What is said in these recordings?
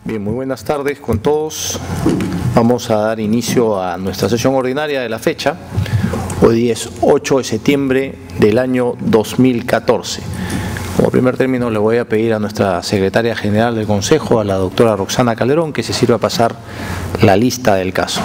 Bien, muy buenas tardes con todos. Vamos a dar inicio a nuestra sesión ordinaria de la fecha. Hoy día es 8 de septiembre del año 2014. Como primer término le voy a pedir a nuestra secretaria general del Consejo, a la doctora Roxana Calderón, que se sirva a pasar la lista del caso.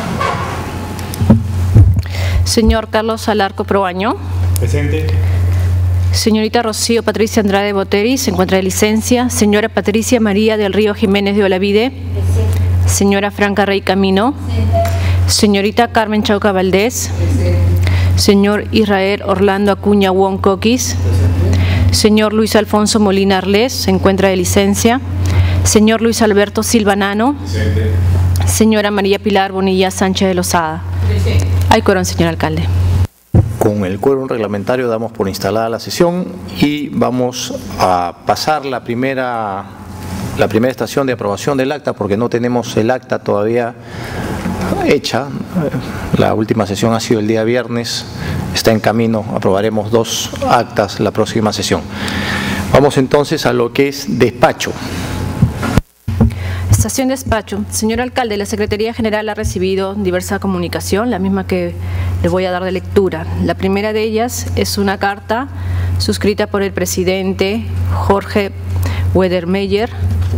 Señor Carlos Alarco Proaño. Presente. Señorita Rocío Patricia Andrade Boteri, se encuentra de licencia. Señora Patricia María del Río Jiménez de Olavide. Presente. Señora Franca Rey Camino. Presente. Señorita Carmen Chauca Valdés. Presente. Señor Israel Orlando Acuña Wong Coquis. Presente. Señor Luis Alfonso Molina Arles, se encuentra de licencia. Señor Luis Alberto Silva Nano. Presente. Señora María Pilar Bonilla Sánchez de Lozada. Presente. Hay quórum, señor alcalde. Con el quórum reglamentario damos por instalada la sesión y vamos a pasar la primera estación de aprobación del acta, porque no tenemos el acta todavía hecha. La última sesión ha sido el día viernes, está en camino, aprobaremos 2 actas la próxima sesión. Vamos entonces a lo que es despacho. Estación despacho. Señor alcalde, la Secretaría General ha recibido diversa comunicación, la misma que le voy a dar de lectura. La primera de ellas es una carta suscrita por el presidente Jorge Wedermeyer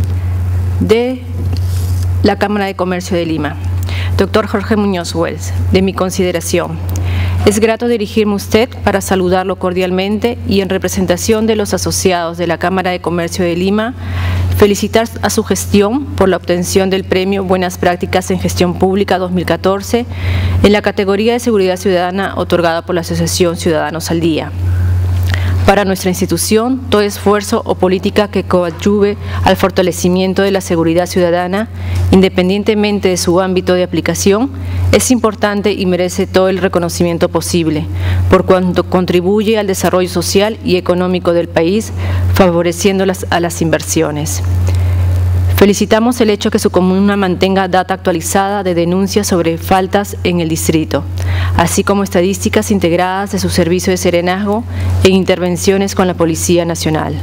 de la Cámara de Comercio de Lima. Doctor Jorge Muñoz Wells, de mi consideración. Es grato dirigirme a usted para saludarlo cordialmente y en representación de los asociados de la Cámara de Comercio de Lima, felicitar a su gestión por la obtención del premio Buenas Prácticas en Gestión Pública 2014 en la categoría de Seguridad Ciudadana otorgada por la Asociación Ciudadanos al Día. Para nuestra institución, todo esfuerzo o política que coadyuve al fortalecimiento de la seguridad ciudadana, independientemente de su ámbito de aplicación, es importante y merece todo el reconocimiento posible, por cuanto contribuye al desarrollo social y económico del país, favoreciendo a las inversiones. Felicitamos el hecho que su comuna mantenga data actualizada de denuncias sobre faltas en el distrito, así como estadísticas integradas de su servicio de serenazgo e intervenciones con la Policía Nacional.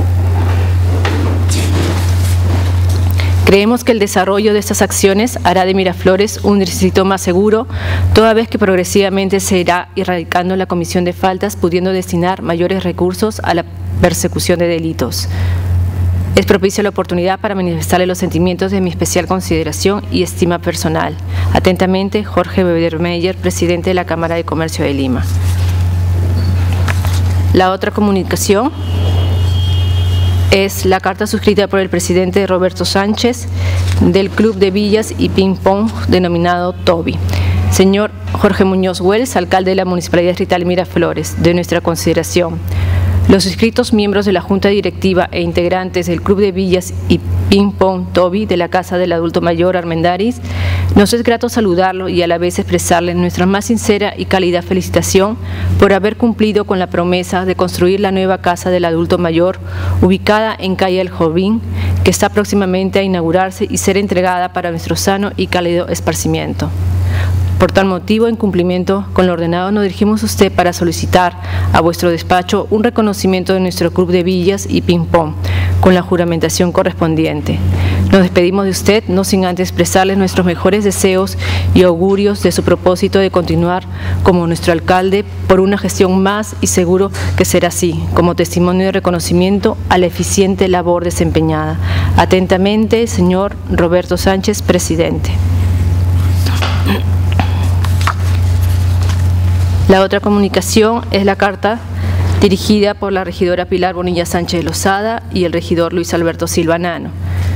Creemos que el desarrollo de estas acciones hará de Miraflores un distrito más seguro, toda vez que progresivamente se irá erradicando la comisión de faltas, pudiendo destinar mayores recursos a la persecución de delitos. Es propicia la oportunidad para manifestarle los sentimientos de mi especial consideración y estima personal. Atentamente, Jorge Wedermeyer, presidente de la Cámara de Comercio de Lima. La otra comunicación es la carta suscrita por el presidente Roberto Sánchez del Club de Villas y Ping Pong denominado TOBI. Señor Jorge Muñoz Wells, alcalde de la Municipalidad Distrital Miraflores, de nuestra consideración. Los inscritos miembros de la Junta Directiva e integrantes del Club de Villas y Ping Pong TOBI de la Casa del Adulto Mayor Armendáriz, nos es grato saludarlo y a la vez expresarle nuestra más sincera y cálida felicitación por haber cumplido con la promesa de construir la nueva Casa del Adulto Mayor ubicada en calle El Jovín, que está próximamente a inaugurarse y ser entregada para nuestro sano y cálido esparcimiento. Por tal motivo, en cumplimiento con lo ordenado, nos dirigimos a usted para solicitar a vuestro despacho un reconocimiento de nuestro Club de Villas y Ping Pong, con la juramentación correspondiente. Nos despedimos de usted, no sin antes expresarles nuestros mejores deseos y augurios de su propósito de continuar como nuestro alcalde por una gestión más y seguro que será así, como testimonio de reconocimiento a la eficiente labor desempeñada. Atentamente, señor Roberto Sánchez, presidente. La otra comunicación es la carta dirigida por la regidora Pilar Bonilla Sánchez de Lozada y el regidor Luis Alberto Silva Nano.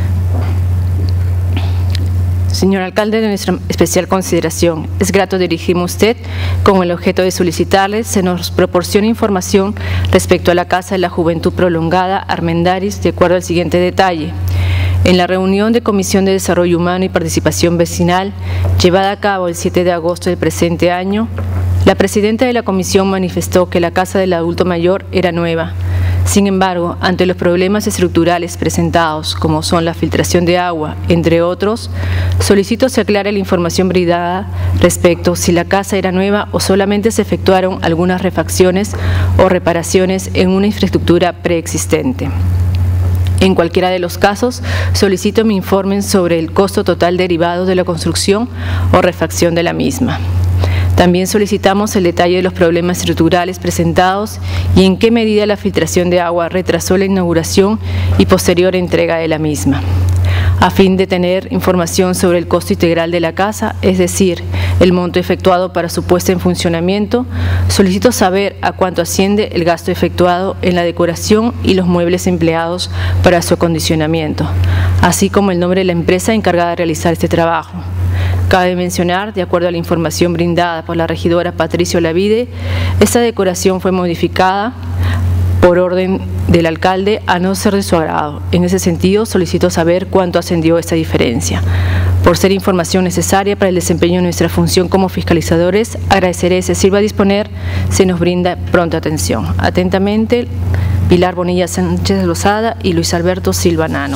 Señor alcalde, de nuestra especial consideración, es grato dirigirme a usted con el objeto de solicitarle se nos proporcione información respecto a la Casa de la Juventud Prolongada Armendáriz, de acuerdo al siguiente detalle. En la reunión de Comisión de Desarrollo Humano y Participación Vecinal, llevada a cabo el 7 de agosto del presente año, la presidenta de la comisión manifestó que la Casa del Adulto Mayor era nueva. Sin embargo, ante los problemas estructurales presentados, como son la filtración de agua, entre otros, solicito se aclare la información brindada respecto si la casa era nueva o solamente se efectuaron algunas refacciones o reparaciones en una infraestructura preexistente. En cualquiera de los casos, solicito me informen sobre el costo total derivado de la construcción o refacción de la misma. También solicitamos el detalle de los problemas estructurales presentados y en qué medida la filtración de agua retrasó la inauguración y posterior entrega de la misma. A fin de tener información sobre el costo integral de la casa, es decir, el monto efectuado para su puesta en funcionamiento, solicito saber a cuánto asciende el gasto efectuado en la decoración y los muebles empleados para su acondicionamiento, así como el nombre de la empresa encargada de realizar este trabajo. Cabe mencionar, de acuerdo a la información brindada por la regidora Patricio Lavide, esta decoración fue modificada por orden del alcalde a no ser de su agrado. En ese sentido, solicito saber cuánto ascendió esta diferencia. Por ser información necesaria para el desempeño de nuestra función como fiscalizadores, agradeceré se sirva a disponer, se nos brinda pronta atención. Atentamente, Pilar Bonilla Sánchez Lozada y Luis Alberto Silva Nano.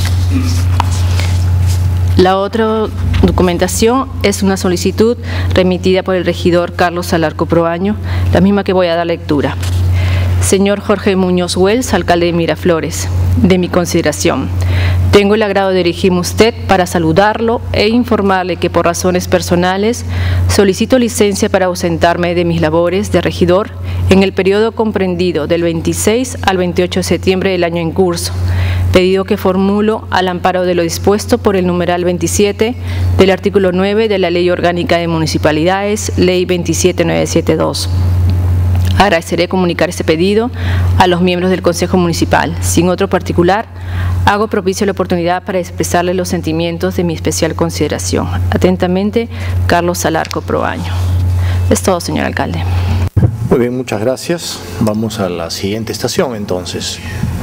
La otra documentación es una solicitud remitida por el regidor Carlos Alarco Proaño, la misma que voy a dar lectura. Señor Jorge Muñoz Wells, alcalde de Miraflores, de mi consideración, tengo el agrado de dirigirme a usted para saludarlo e informarle que por razones personales solicito licencia para ausentarme de mis labores de regidor en el periodo comprendido del 26 al 28 de septiembre del año en curso, pedido que formulo al amparo de lo dispuesto por el numeral 27 del artículo 9 de la Ley Orgánica de Municipalidades, Ley 27972. Agradeceré comunicar este pedido a los miembros del Consejo Municipal. Sin otro particular, hago propicio la oportunidad para expresarle los sentimientos de mi especial consideración. Atentamente, Carlos Alarco Proaño. Es todo, señor alcalde. Muy bien, muchas gracias. Vamos a la siguiente estación, entonces.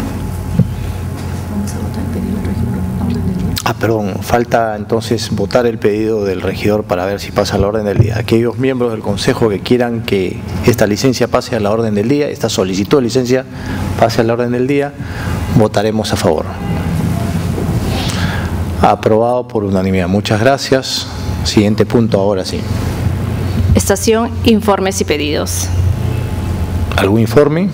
Perdón, falta entonces votar el pedido del regidor para ver si pasa a la orden del día. Aquellos miembros del Consejo que quieran que esta licencia pase a la orden del día, esta solicitud de licencia pase a la orden del día, votaremos a favor. Aprobado por unanimidad. Muchas gracias. Siguiente punto, ahora sí. Estación, informes y pedidos. ¿Algún informe?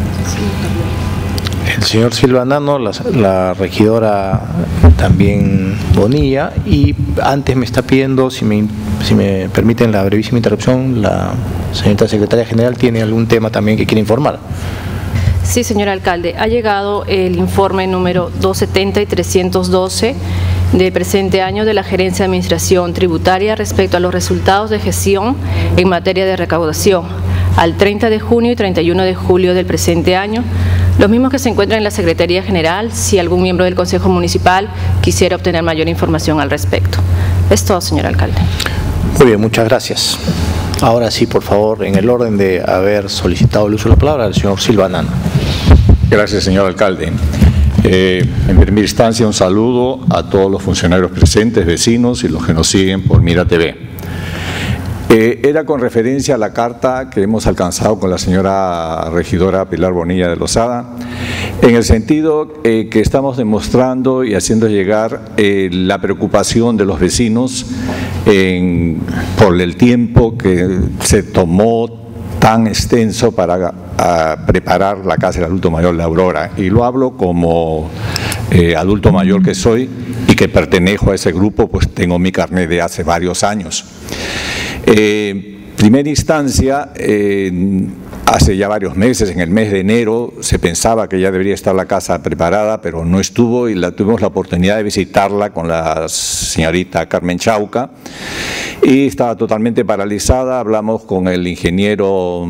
El señor Silva Nano, la regidora también Bonilla, y antes me está pidiendo, si me permiten la brevísima interrupción, la señorita secretaria general tiene algún tema también que quiere informar. Sí, señor alcalde, ha llegado el informe número 270 y 312 del presente año de la Gerencia de Administración Tributaria respecto a los resultados de gestión en materia de recaudación al 30 de junio y 31 de julio del presente año, los mismos que se encuentran en la Secretaría General, si algún miembro del Consejo Municipal quisiera obtener mayor información al respecto. Es todo, señor alcalde. Muy bien, muchas gracias. Ahora sí, por favor, en el orden de haber solicitado el uso de la palabra, el señor Silva Nano. Gracias, señor alcalde. En primera instancia, un saludo a todos los funcionarios presentes, vecinos y los que nos siguen por Mira TV. Era con referencia a la carta que hemos alcanzado con la señora regidora Pilar Bonilla de Lozada, en el sentido que estamos demostrando y haciendo llegar la preocupación de los vecinos por el tiempo que se tomó tan extenso para preparar la casa del adulto mayor La Aurora. Y lo hablo como adulto mayor que soy y que pertenezco a ese grupo, pues tengo mi carnet de hace varios años. Primera instancia, hace ya varios meses, en el mes de enero, se pensaba que ya debería estar la casa preparada, pero no estuvo y tuvimos la oportunidad de visitarla con la señorita Carmen Chauca y estaba totalmente paralizada. Hablamos con el ingeniero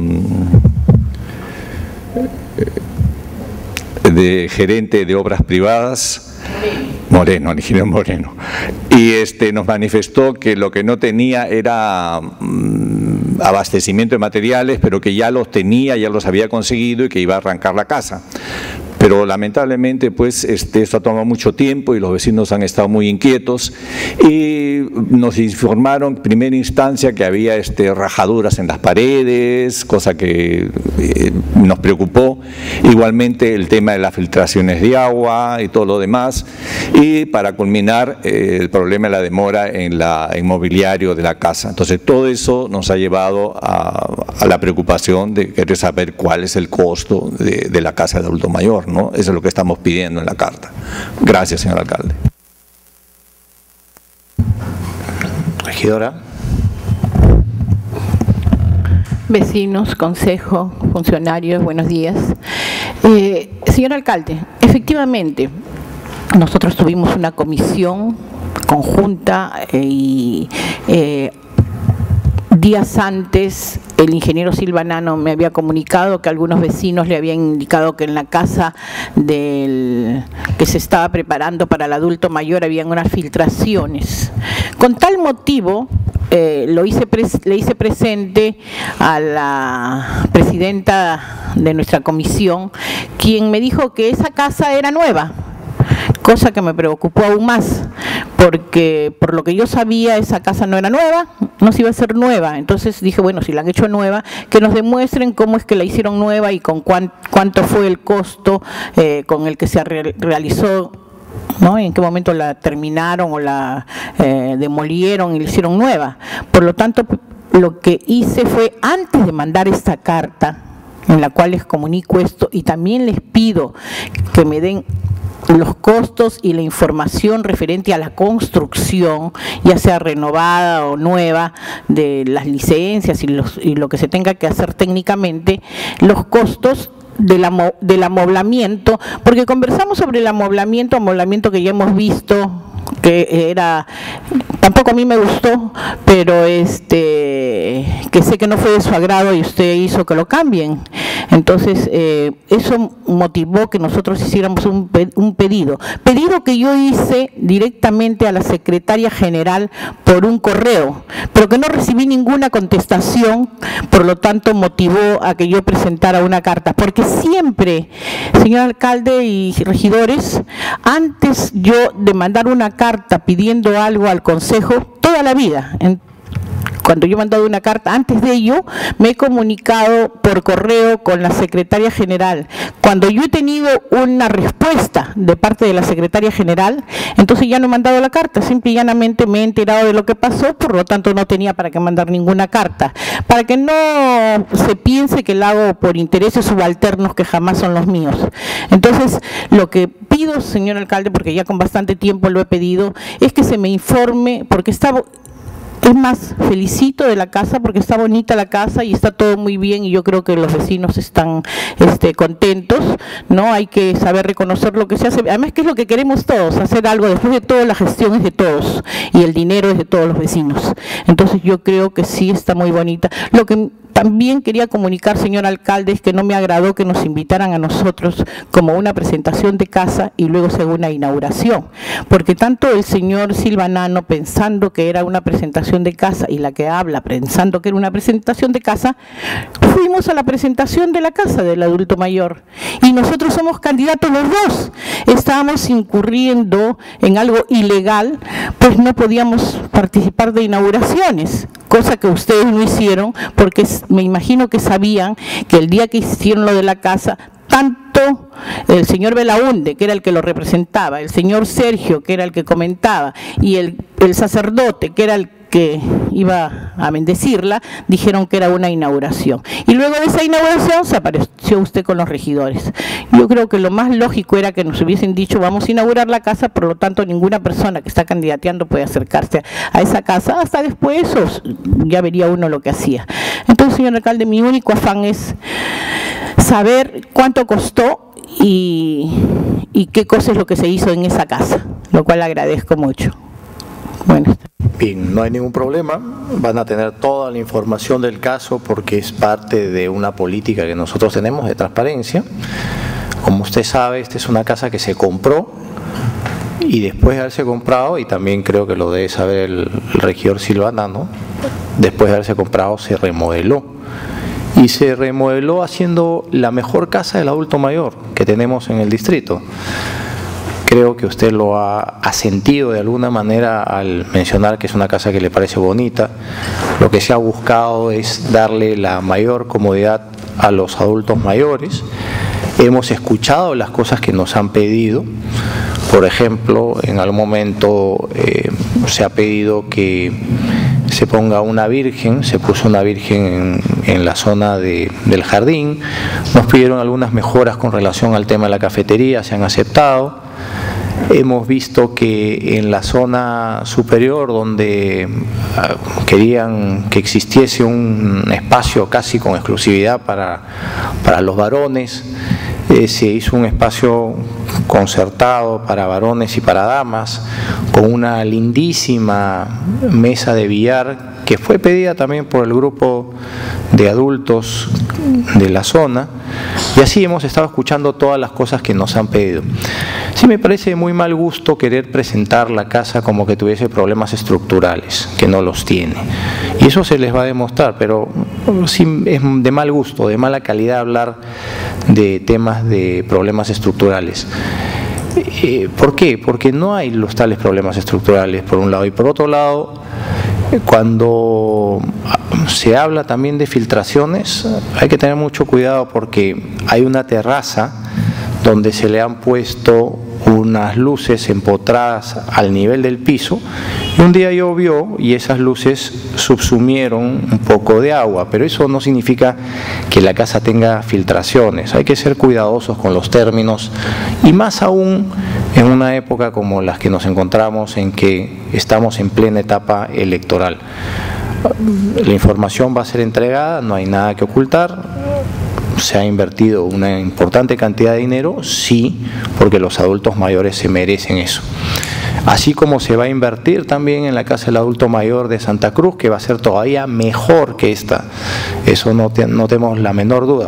gerente de obras privadas, Moreno, el ingeniero Moreno, y nos manifestó que lo que no tenía era abastecimiento de materiales, pero que ya los tenía, ya los había conseguido y que iba a arrancar la casa. Pero lamentablemente pues esto ha tomado mucho tiempo y los vecinos han estado muy inquietos y nos informaron en primera instancia que había rajaduras en las paredes, cosa que nos preocupó. Igualmente el tema de las filtraciones de agua y todo lo demás, y para culminar el problema de la demora en el mobiliario de la casa. Entonces todo eso nos ha llevado a la preocupación de querer saber cuál es el costo de la casa de adulto mayor, ¿no? ¿no? Eso es lo que estamos pidiendo en la carta. Gracias, señor alcalde. Regidora. Vecinos, consejo, funcionarios, buenos días. Señor alcalde, efectivamente, nosotros tuvimos una comisión conjunta y días antes el ingeniero Silvanano me había comunicado que algunos vecinos le habían indicado que en la casa que se estaba preparando para el adulto mayor habían unas filtraciones. Con tal motivo, le hice presente a la presidenta de nuestra comisión, quien me dijo que esa casa era nueva, cosa que me preocupó aún más, porque por lo que yo sabía esa casa no era nueva, no se iba a hacer nueva. Entonces dije, bueno, si la han hecho nueva, que nos demuestren cómo es que la hicieron nueva y con cuánto fue el costo con el que se realizó, ¿no? En qué momento la terminaron o la demolieron y la hicieron nueva. Por lo tanto, lo que hice fue, antes de mandar esta carta, en la cual les comunico esto, y también les pido que me den los costos y la información referente a la construcción, ya sea renovada o nueva, de las licencias y lo que se tenga que hacer técnicamente, los costos del amoblamiento, porque conversamos sobre el amoblamiento que ya hemos visto, que era, tampoco a mí me gustó, pero que sé que no fue de su agrado y usted hizo que lo cambien. Entonces, eso motivó que nosotros hiciéramos un pedido que yo hice directamente a la secretaria general por un correo, pero que no recibí ninguna contestación, por lo tanto motivó a que yo presentara una carta, porque siempre, señor alcalde y regidores, antes yo de mandar una carta pidiendo algo al consejo, toda la vida, cuando yo he mandado una carta, antes de ello, me he comunicado por correo con la secretaria general. Cuando yo he tenido una respuesta de parte de la secretaria general, entonces ya no he mandado la carta, simple y llanamente me he enterado de lo que pasó, por lo tanto no tenía para qué mandar ninguna carta. Para que no se piense que la hago por intereses subalternos que jamás son los míos. Entonces, lo que pido, señor alcalde, porque ya con bastante tiempo lo he pedido, es que se me informe, porque estaba... Es más, felicito de la casa porque está bonita la casa y está todo muy bien y yo creo que los vecinos están contentos, ¿no? Hay que saber reconocer lo que se hace. Además, que es lo que queremos todos, hacer algo. Después de todo, la gestión es de todos y el dinero es de todos los vecinos. Entonces, yo creo que sí está muy bonita. Lo que también quería comunicar, señor alcalde, es que no me agradó que nos invitaran a nosotros como una presentación de casa y luego sea una inauguración, porque tanto el señor Silvanano, pensando que era una presentación de casa, y la que habla pensando que era una presentación de casa, fuimos a la presentación de la casa del adulto mayor y nosotros somos candidatos los dos. Estábamos incurriendo en algo ilegal, pues no podíamos participar de inauguraciones, cosa que ustedes no hicieron, porque me imagino que sabían que el día que hicieron lo de la casa, tanto el señor Belaunde, que era el que lo representaba, el señor Sergio, que era el que comentaba, y el sacerdote, que era el que iba a bendecirla, dijeron que era una inauguración. Y luego de esa inauguración se apareció usted con los regidores. Yo creo que lo más lógico era que nos hubiesen dicho, vamos a inaugurar la casa, por lo tanto ninguna persona que está candidateando puede acercarse a esa casa, hasta después ya vería uno lo que hacía. Entonces, señor alcalde, mi único afán es saber cuánto costó y qué cosa es lo que se hizo en esa casa, lo cual agradezco mucho. Bueno. Bien, no hay ningún problema, van a tener toda la información del caso porque es parte de una política que nosotros tenemos de transparencia. Como usted sabe, esta es una casa que se compró y después de haberse comprado, y también creo que lo debe saber el regidor Silvanano, después de haberse comprado se remodeló. Y se remodeló haciendo la mejor casa del adulto mayor que tenemos en el distrito. Creo que usted lo ha sentido de alguna manera al mencionar que es una casa que le parece bonita. Lo que se ha buscado es darle la mayor comodidad a los adultos mayores. Hemos escuchado las cosas que nos han pedido. Por ejemplo, en algún momento se ha pedido que se se ponga una virgen, se puso una virgen en la zona del jardín. Nos pidieron algunas mejoras con relación al tema de la cafetería, se han aceptado. Hemos visto que en la zona superior, donde querían que existiese un espacio casi con exclusividad para los varones, se hizo un espacio concertado para varones y para damas, con una lindísima mesa de billar que fue pedida también por el grupo de adultos de la zona, y así hemos estado escuchando todas las cosas que nos han pedido. Sí, me parece de muy mal gusto querer presentar la casa como que tuviese problemas estructurales, que no los tiene, y eso se les va a demostrar, pero sí es de mal gusto, de mala calidad hablar de temas de problemas estructurales. ¿Por qué? Porque no hay los tales problemas estructurales, por un lado, y por otro lado, cuando se habla también de filtraciones, hay que tener mucho cuidado, porque hay una terraza donde se le han puesto unas luces empotradas al nivel del piso, y un día llovió y esas luces subsumieron un poco de agua, pero eso no significa que la casa tenga filtraciones. Hay que ser cuidadosos con los términos, y más aún en una época como las que nos encontramos, en que estamos en plena etapa electoral. La información va a ser entregada, no hay nada que ocultar. Se ha invertido una importante cantidad de dinero, sí, porque los adultos mayores se merecen eso. Así como se va a invertir también en la Casa del Adulto Mayor de Santa Cruz, que va a ser todavía mejor que esta, eso no tenemos la menor duda.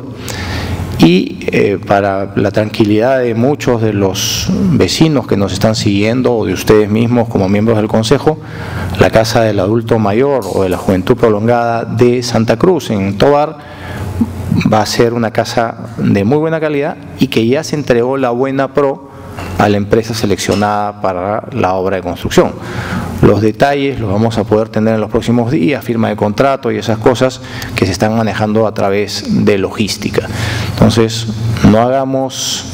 Y para la tranquilidad de muchos de los vecinos que nos están siguiendo, o de ustedes mismos como miembros del Consejo, la Casa del Adulto Mayor o de la Juventud Prolongada de Santa Cruz en Tovar va a ser una casa de muy buena calidad, y que ya se entregó la buena pro a la empresa seleccionada para la obra de construcción. Los detalles los vamos a poder tener en los próximos días, firma de contrato y esas cosas que se están manejando a través de logística. Entonces, no hagamos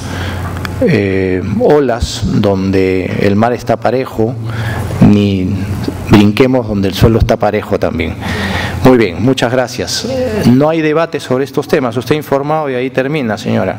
olas donde el mar está parejo, ni brinquemos donde el suelo está parejo también. Muy bien, muchas gracias. No hay debate sobre estos temas, usted ha informado y ahí termina, señora.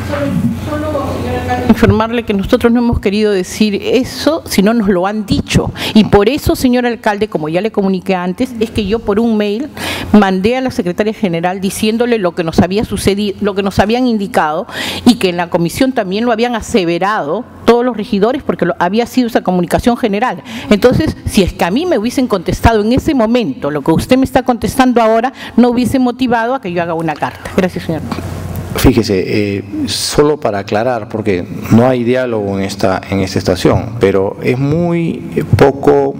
Informarle que nosotros no hemos querido decir eso, sino nos lo han dicho, y por eso, señor alcalde, como ya le comuniqué antes, es que yo por un mail mandé a la secretaria general diciéndole lo que nos había sucedido, lo que nos habían indicado, y que en la comisión también lo habían aseverado todos los regidores, porque había sido esa comunicación general. Entonces, si es que a mí me hubiesen contestado en ese momento lo que usted me está contestando ahora, no hubiese motivado a que yo haga una carta. Gracias, señor. Fíjese, solo para aclarar, porque no hay diálogo en esta estación, pero es muy poco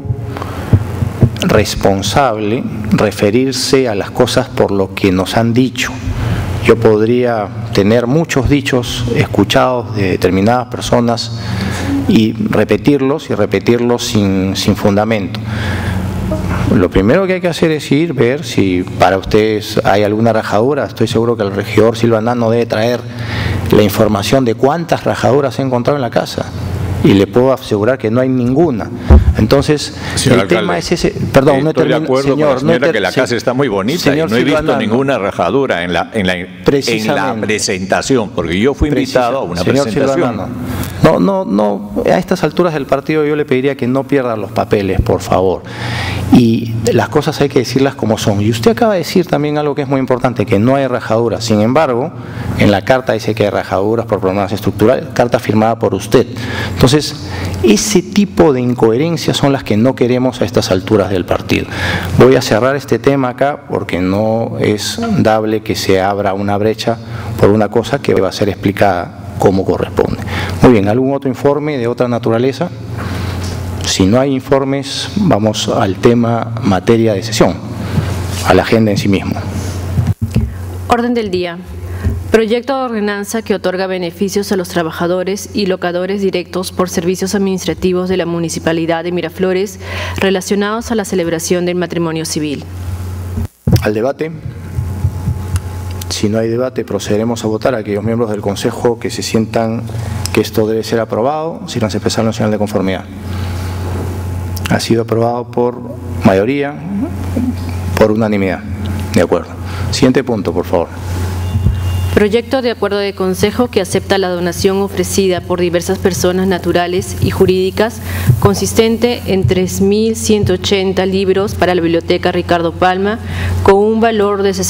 responsable referirse a las cosas por lo que nos han dicho. Yo podría tener muchos dichos escuchados de determinadas personas y repetirlos sin fundamento. Lo primero que hay que hacer es ver si para ustedes hay alguna rajadura. Estoy seguro que el regidor Silvanano debe traer la información de cuántas rajaduras se ha encontrado en la casa, y le puedo asegurar que no hay ninguna. Entonces, señor el alcalde, tema es ese. Perdón, no he terminado. Estoy de acuerdo con la señora que la casa está muy bonita, y no he visto ninguna rajadura en la presentación, porque yo fui invitado a una presentación. No, a estas alturas del partido yo le pediría que no pierdan los papeles, por favor. Y las cosas hay que decirlas como son. Y usted acaba de decir también algo que es muy importante, que no hay rajaduras. Sin embargo, en la carta dice que hay rajaduras por problemas estructurales, carta firmada por usted. Entonces, ese tipo de incoherencias son las que no queremos a estas alturas del partido. Voy a cerrar este tema acá, porque no es dable que se abra una brecha por una cosa que va a ser explicada como corresponde. Muy bien, ¿algún otro informe de otra naturaleza? Si no hay informes, vamos al tema materia de sesión, a la agenda en sí mismo. Orden del día. Proyecto de ordenanza que otorga beneficios a los trabajadores y locadores directos por servicios administrativos de la Municipalidad de Miraflores relacionados a la celebración del matrimonio civil. Al debate. Si no hay debate, procederemos a votar. Aquellos miembros del Consejo que se sientan que esto debe ser aprobado, sírvanse a expresar en señal de conformidad. Ha sido aprobado por mayoría, por unanimidad. De acuerdo. Siguiente punto, por favor. Proyecto de acuerdo de consejo que acepta la donación ofrecida por diversas personas naturales y jurídicas consistente en 3.180 libros para la Biblioteca Ricardo Palma con un valor de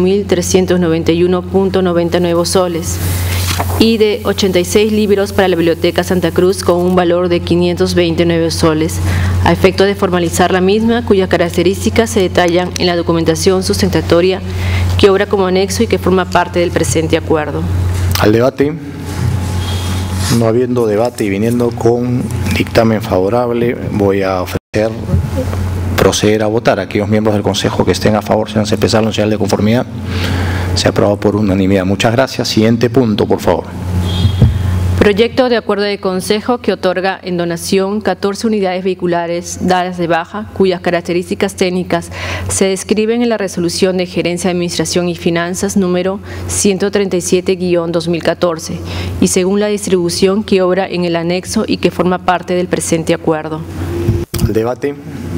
61.391.99 soles y de 86 libros para la Biblioteca Santa Cruz con un valor de 529 soles, a efecto de formalizar la misma, cuyas características se detallan en la documentación sustentatoria que obra como anexo y que forma parte del presente acuerdo. Al debate. No habiendo debate y viniendo con dictamen favorable, voy a proceder a votar. Aquellos miembros del Consejo que estén a favor, sean expresarlo en señal de conformidad. Se ha aprobado por unanimidad. Muchas gracias. Siguiente punto, por favor. Proyecto de acuerdo de consejo que otorga en donación 14 unidades vehiculares dadas de baja, cuyas características técnicas se describen en la resolución de Gerencia de Administración y Finanzas número 137-2014 y según la distribución que obra en el anexo y que forma parte del presente acuerdo. El debate.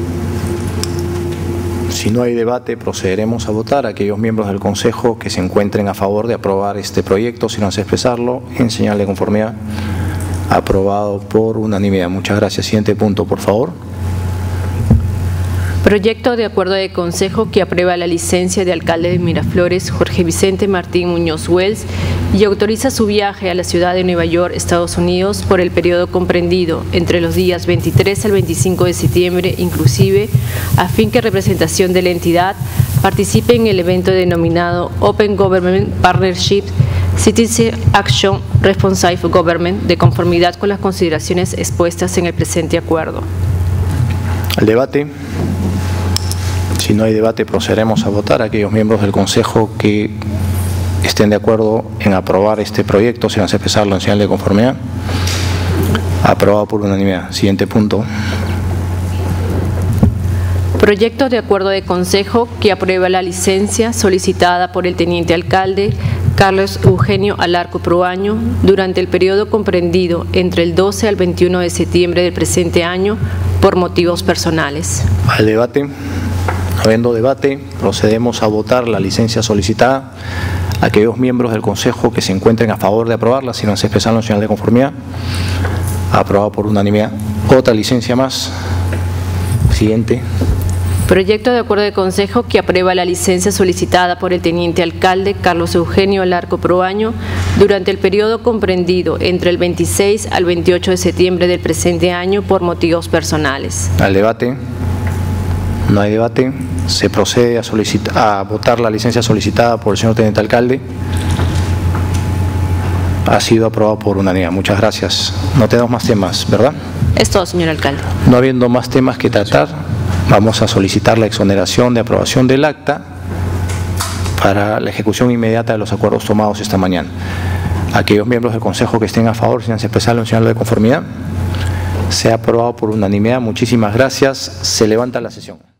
Si no hay debate, procederemos a votar. Aquellos miembros del Consejo que se encuentren a favor de aprobar este proyecto, si no hace expresarlo, en señal de conformidad. Aprobado por unanimidad. Muchas gracias. Siguiente punto, por favor. Proyecto de acuerdo de consejo que aprueba la licencia de alcalde de Miraflores, Jorge Vicente Martín Muñoz Wells, y autoriza su viaje a la ciudad de Nueva York, Estados Unidos, por el periodo comprendido entre los días 23 al 25 de septiembre, inclusive, a fin que representación de la entidad participe en el evento denominado Open Government Partnership Citizen Action Responsive Government, de conformidad con las consideraciones expuestas en el presente acuerdo. El debate. Si no hay debate, procederemos a votar. Aquellos miembros del Consejo que estén de acuerdo en aprobar este proyecto, si no hace expresarlo en señal de conformidad. Aprobado por unanimidad. Siguiente punto. Proyecto de acuerdo de consejo que aprueba la licencia solicitada por el teniente alcalde Carlos Eugenio Alarco Proaño durante el periodo comprendido entre el 12 al 21 de septiembre del presente año por motivos personales. Al debate. Habiendo debate, procedemos a votar la licencia solicitada. Aquellos miembros del Consejo que se encuentren a favor de aprobarla, si no se expresan en señal de conformidad. Aprobado por unanimidad. Otra licencia más. Siguiente. Proyecto de acuerdo de consejo que aprueba la licencia solicitada por el teniente alcalde Carlos Eugenio Alarco Proaño durante el periodo comprendido entre el 26 al 28 de septiembre del presente año por motivos personales. Al debate. No hay debate. Se procede a votar la licencia solicitada por el señor teniente alcalde. Ha sido aprobado por unanimidad. Muchas gracias. No tenemos más temas, ¿verdad? Es todo, señor alcalde. No habiendo más temas que tratar, vamos a solicitar la exoneración de aprobación del acta para la ejecución inmediata de los acuerdos tomados esta mañana. Aquellos miembros del Consejo que estén a favor, si han expresado en señal de conformidad. Se ha aprobado por unanimidad. Muchísimas gracias. Se levanta la sesión.